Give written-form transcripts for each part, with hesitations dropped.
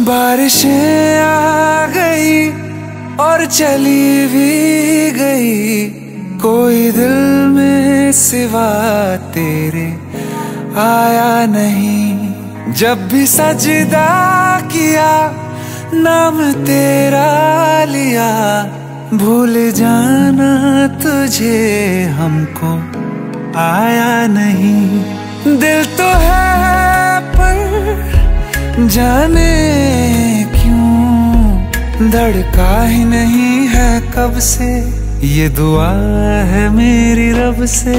बारिशें आ गई और चली भी गई, कोई दिल में सिवा तेरे आया नहीं। जब भी सजदा किया नाम तेरा लिया, भूल जाना तुझे हमको आया नहीं। दिल तो है पर जाने क्यों धड़का ही नहीं है कब से, ये दुआ है मेरी रब से।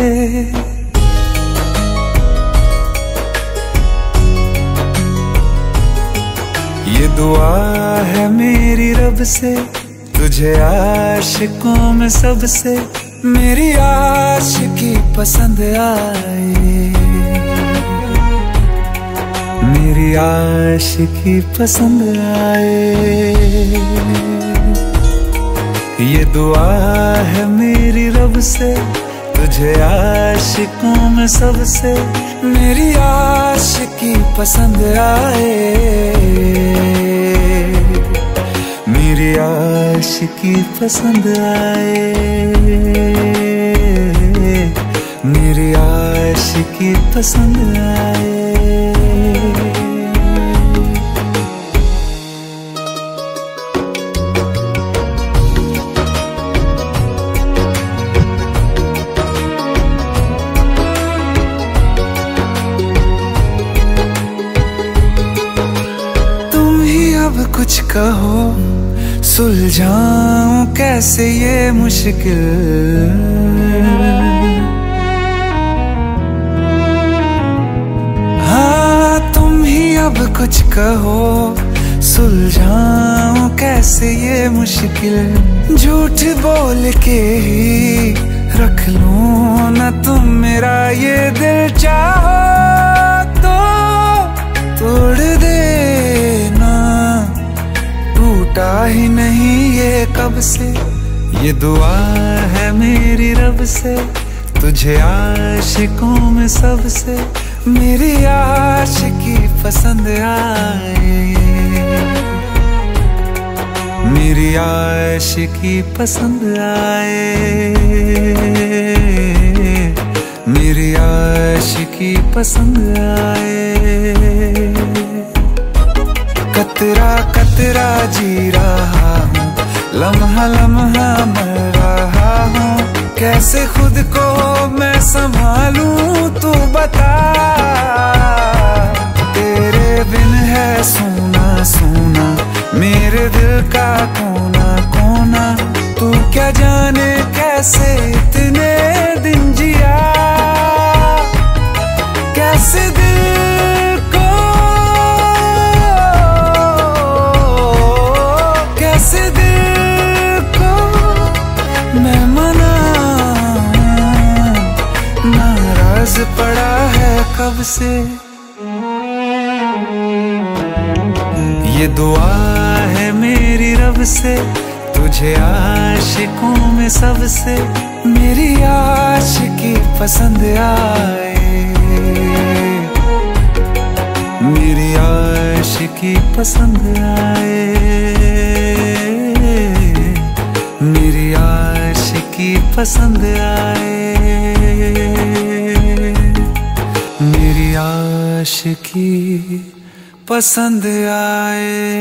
ये दुआ है मेरी रब से, तुझे आशिकों में सबसे मेरी आशिकी पसंद आए, मेरी आशिकी पसंद आए। ये दुआ है मेरी रब से, तुझे आशिकों में सबसे मेरी आशिकी पसंद आए, मेरी आशिकी पसंद आए, मेरी आशिकी पसंद आए। अब कुछ कहो, सुलझाऊं कैसे ये मुश्किल। हाँ तुम ही अब कुछ कहो, सुलझाऊं कैसे ये मुश्किल। झूठ बोल के ही रख लूं ना तुम मेरा ये दिल, चाहो तो तोड़ देना, टूटा ही नहीं ये कब से। ये दुआ है मेरी रब से, तुझे आशिकों में सबसे मेरी आशिकी पसंद आए, मेरी आशिकी पसंद आए, मेरी आशिकी पसंद आए। कतरा कतरा जी रहा हूँ, लम्हा लम्हा मर रहा हूँ, कैसे खुद को मैं संभालूं तू बता। तेरे बिन है सूना सूना मेरे दिल का कोना कोना, तू क्या जाने कैसे इतने दिन जिया, कैसे दिल को कैसे दिल को मैं मनाऊं, नाराज पड़ा है कब से। ये दुआ है मेरी रब से, तुझे आशिकों में सबसे मेरी आशिकी पसंद आए, मेरी आशिकी पसंद आए, मेरी आशिकी पसंद आए, मेरी आशिकी पसंद आए।